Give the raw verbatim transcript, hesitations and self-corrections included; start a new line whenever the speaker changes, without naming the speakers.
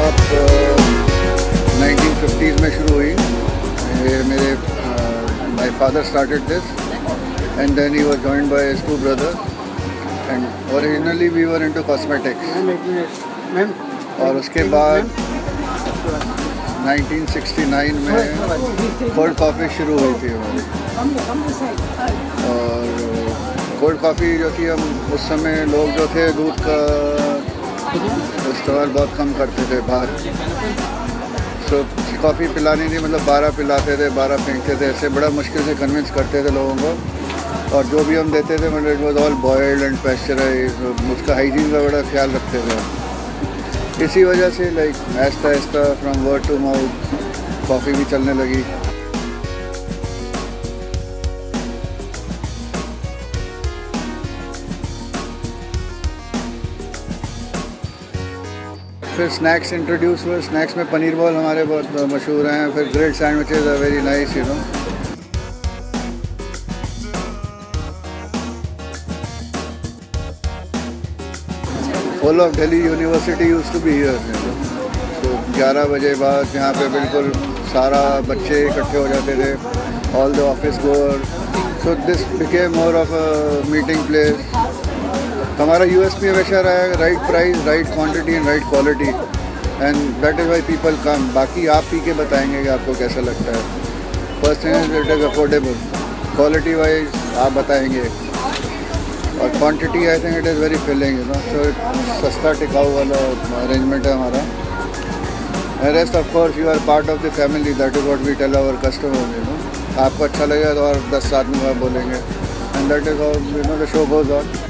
Shop nineteen fifties में शुरू हुई। ये मेरे my father started this and then he was joined by his two brothers and originally we were into cosmetics. और उसके बाद नाइनटीन सिक्सटी नाइन में कोल्ड कॉफ़ी शुरू हुई थी हमारी। और कोल्ड कॉफ़ी जो थी, हम उस समय लोग जो थे दूध का इस्तेमाल बहुत कम करते थे बाहर। सो कॉफ़ी पिलानी थी, मतलब बारह पिलाते थे, बारह फेंकते थे, ऐसे बड़ा मुश्किल से कन्विंस करते थे लोगों को। और जो भी हम देते थे मतलब it was all boiled and pasteurised, उसका हाइजीन का बड़ा ख्याल रखते थे। इसी वजह से लाइक आहिस्ता आहिस्ता from word to mouth coffee भी चलने लगी। फिर स्नैक्स इंट्रोड्यूस हुए। स्नैक्स में पनीर बॉल हमारे बहुत मशहूर हैं। फिर grilled sandwiches are very nice, you know. Whole of Delhi university used to be here. तो ग्यारह बजे बाद यहाँ पे बिल्कुल सारा बच्चे इकट्ठे हो जाते थे, all the office goer. So this became more of a meeting place. हमारा यूएसपी हमेशा रहा है right price, right quantity and right quality, and that is why people come. बाकी आप पी के बताएंगे कि आपको कैसा लगता है। First thing is it is affordable, quality wise आप बताएंगे, और quantity I think it is very filling, you know. So सस्ता टिकाऊ वाला अरेंजमेंट है हमारा। And rest of course you are part of the family, that is what we tell our customer, you know. आपको अच्छा लगेगा तो और दस आदमी आप बोलेंगे, and that is how you know the show goes on.